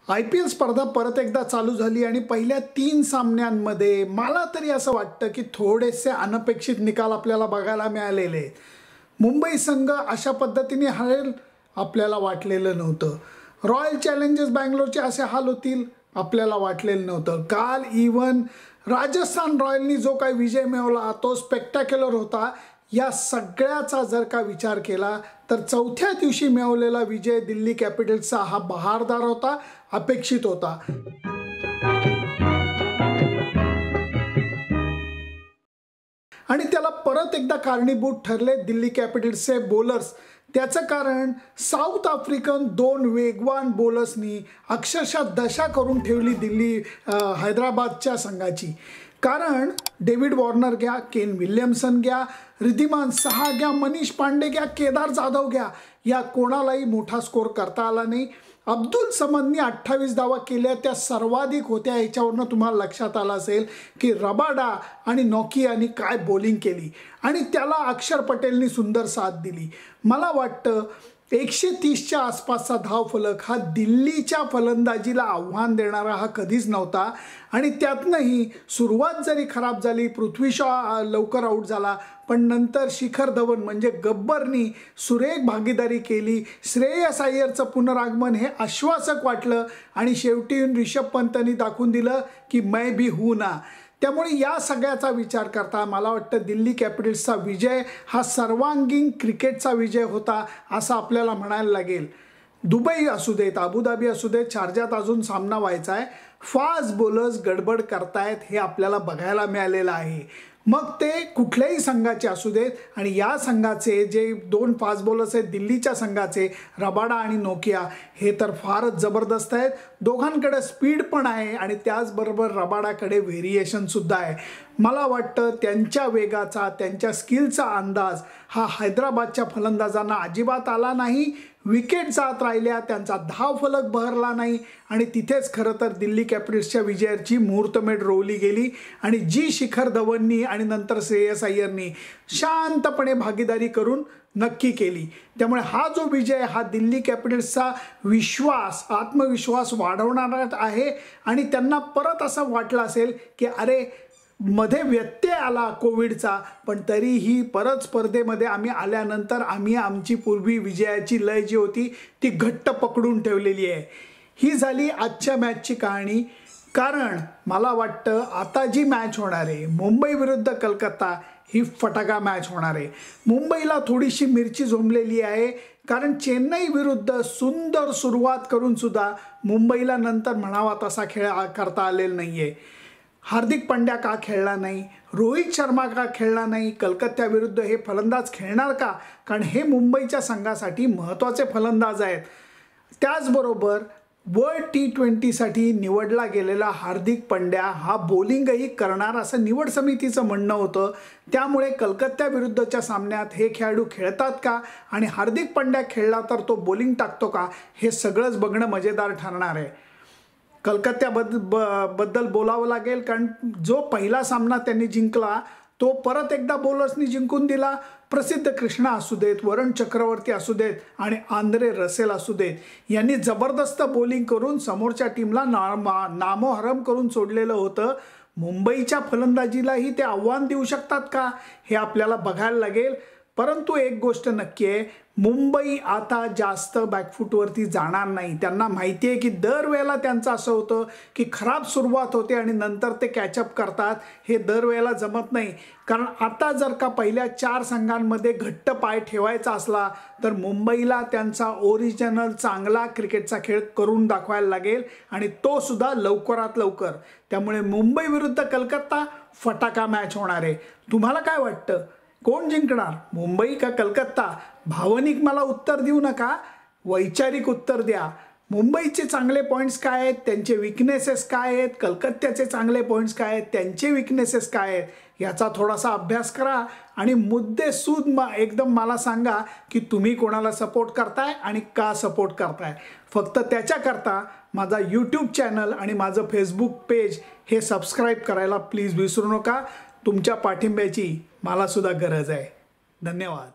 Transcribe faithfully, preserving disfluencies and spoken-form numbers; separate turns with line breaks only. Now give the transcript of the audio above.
I P L स्पर्धा परत एकदा चालू झाली आणि पहिल्या तीन सामन्यांमध्ये मला तरी असं वाटतं की थोडेसे अनपेक्षित निकाल आपल्याला बघायला मिळालेले आहेत. मुंबई संघ अशा पद्धतीने हरेल आपल्याला वाटलेलं नव्हतं. रॉयल चॅलेंजर्स बँगलोरचे असे हाल होतील आपल्याला वाटलेलं नव्हतं. काल इवन राजस्थान रॉयलनी जो काही विजय मिळवला तो स्पेक्टॅक्युलर होता. या सगळ्याचा जर का विचार केला तर चौथ्या दिवशी मिळवलेला विजय दिल्ली कॅपिटल्सचा हा बहारदार होता, अपेक्षित होता. आणि त्याला परत एकदा कारणीभूत ठरले दिल्ली कॅपिटल्सचे बॉलर्स. त्याचं कारण साऊथ आफ्रिकन दोन वेगवान बॉलर्सनी अक्षरशः दशा करून ठेवली दिल्ली हैदराबादच्या संघाची. कारण डेव्हिड वॉर्नर घ्या, केन विल्यमसन घ्या, रिद्धिमान साहा घ्या, मनीष पांडे घ्या, केदार जाधव घ्या, या कोणालाही मोठा स्कोर करता आला नाही. अब्दुल समदनी अठ्ठावीस धावा केल्या, त्या सर्वाधिक होत्या. याच्यावरनं तुम्हाला लक्षात आलं असेल की रबाडा आणि नोकियानी काय बॉलिंग केली आणि त्याला अक्षर पटेलनी सुंदर साथ दिली. मला वाटतं एकशे तीसच्या आसपासचा धावफलक हा दिल्लीच्या फलंदाजीला आव्हान देणारा हा कधीच नव्हता. आणि त्यातनंही सुरुवात जरी खराब झाली, पृथ्वी शॉ लवकर आऊट झाला, पण नंतर शिखर धवन म्हणजे गब्बरनी सुरेख भागीदारी केली. श्रेयस अय्यरचं पुनरागमन हे आश्वासक वाटलं आणि शेवटी ऋषभ पंतनी दाखवून दिलं की मै भी हूं ना. त्यामुळे या सगळ्याचा विचार करता मला वाटतं दिल्ली कॅपिटल्सचा विजय हा सर्वांगीण क्रिकेटचा विजय होता असं आपल्याला म्हणायला लागेल. दुबई असू देत, अबुधाबी असू देत, शारजात अजून सामना व्हायचा आहे. फास्ट बॉलर्स गडबड करतायत हे आपल्याला बघायला मिळालेलं आहे. मग ते कुठल्याही संघाचे असू देत. आणि या संघाचे जे दोन फास्ट बॉलर्स आहेत दिल्लीच्या संघाचे, रबाडा आणि नोकिया, हे तर फारच जबरदस्त आहेत. दोघांकडे स्पीड पण आहे आणि त्याचबरोबर रबाडाकडे व्हेरिएशनसुद्धा आहे. मला वाटतं त्यांच्या वेगाचा, त्यांच्या स्किलचा अंदाज हा हैदराबादच्या फलंदाजांना अजिबात आला नाही. विकेट जात राहिल्या, त्यांचा धावफलक बहरला नाही आणि तिथेच खरं तर दिल्ली कॅपिटल्सच्या विजयाची मुहूर्तमेढ रोवली गेली. आणि जी शिखर धवननी आणि नंतर श्रेयस अय्यरनी शांतपणे भागीदारी करून नक्की केली. त्यामुळे हा जो विजय हा दिल्ली कॅपिटल्सचा विश्वास, आत्मविश्वास वाढवणारा आहे. आणि त्यांना परत असं वाटलं असेल की अरे मध्ये व्यत्यय आला कोविडचा, पण तरीही परत स्पर्धेमध्ये आम्ही आल्यानंतर आम्ही आमची पूर्वी विजयाची लय जी होती ती घट्ट पकडून ठेवलेली आहे. ही झाली आजच्या मॅचची कहाणी. कारण मला वाटतं आता जी मॅच होणार आहे मुंबई विरुद्ध कलकत्ता ही फटाका मॅच होणार आहे. मुंबईला थोडीशी मिरची झोंबलेली आहे कारण चेन्नई विरुद्ध सुंदर सुरुवात करून सुद्धा मुंबईला नंतर म्हणावा तसा खेळ करता आलेला नाही आहे. हार्दिक पांड्या का खेळला नाही, रोहित शर्मा का खेळला नाही, कलकत्त्याविरुद्ध हे फलंदाज खेळणार का, कारण हे मुंबईच्या संघासाठी महत्त्वाचे फलंदाज आहेत. त्याचबरोबर वर्ल्ड टी ट्वेंटीसाठी निवडला गेलेला हार्दिक पांड्या हा बॉलिंगही करणार असं निवड समितीचं म्हणणं होतं. त्यामुळे कलकत्त्याविरुद्धच्या सामन्यात हे खेळाडू खेळतात का आणि हार्दिक पांड्या खेळला तर तो बॉलिंग टाकतो का, हे सगळंच बघणं मजेदार ठरणार आहे. कलकत्त्याबद्दल बद्दल बोलावं लागेल कारण जो पहिला सामना त्यांनी जिंकला तो परत एकदा बॉलर्सनी जिंकून दिला. प्रसिद्ध कृष्णा असू देत, वरुण चक्रवर्ती असू देत आणि आंद्रे रसेल असू देत, यांनी जबरदस्त बॉलिंग करून समोरच्या टीमला ना नामोहरम करून सोडलेलं होतं. मुंबईच्या फलंदाजीलाही ते आव्हान देऊ शकतात का हे आपल्याला बघायला लागेल. परंतु एक गोष्ट नक्की आहे, मुंबई आता जास्त बॅकफूटवरती जाणार नाही. त्यांना माहिती आहे की दरवेळेला त्यांचं असं होतं की खराब सुरुवात होते आणि नंतर ते कॅचअप करतात. हे दरवेळेला जमत नाही. कारण आता जर का पहिल्या चार संघांमध्ये घट्ट पाय ठेवायचा असला तर मुंबईला त्यांचा ओरिजिनल चांगला क्रिकेटचा खेळ करून दाखवायला लागेल आणि तो सुद्धा लवकरात लवकर. त्यामुळे मुंबई विरुद्ध कलकत्ता फटाका मॅच होणार आहे. तुम्हाला काय वाटतं, कोण जिंकणार, मुंबई का कलकत्ता? भावनिक मला उत्तर देऊ नका, वैचारिक उत्तर द्या. मुंबईचे चांगले पॉईंट्स काय आहेत, त्यांचे विकनेसेस काय आहेत, कलकत्त्याचे चांगले पॉईंट्स काय आहेत, त्यांचे विकनेसेस काय आहेत, याचा थोडासा अभ्यास करा आणि मुद्देसूद म एकदम मला सांगा की तुम्ही कोणाला सपोर्ट करताय आणि का सपोर्ट करताय. फक्त त्याच्याकरता माझा यूट्यूब चॅनल आणि माझं फेसबुक पेज हे सबस्क्राईब करायला प्लीज विसरू नका. तुमच्या पाठिंब्याची मला सुद्धा गरज आहे. धन्यवाद.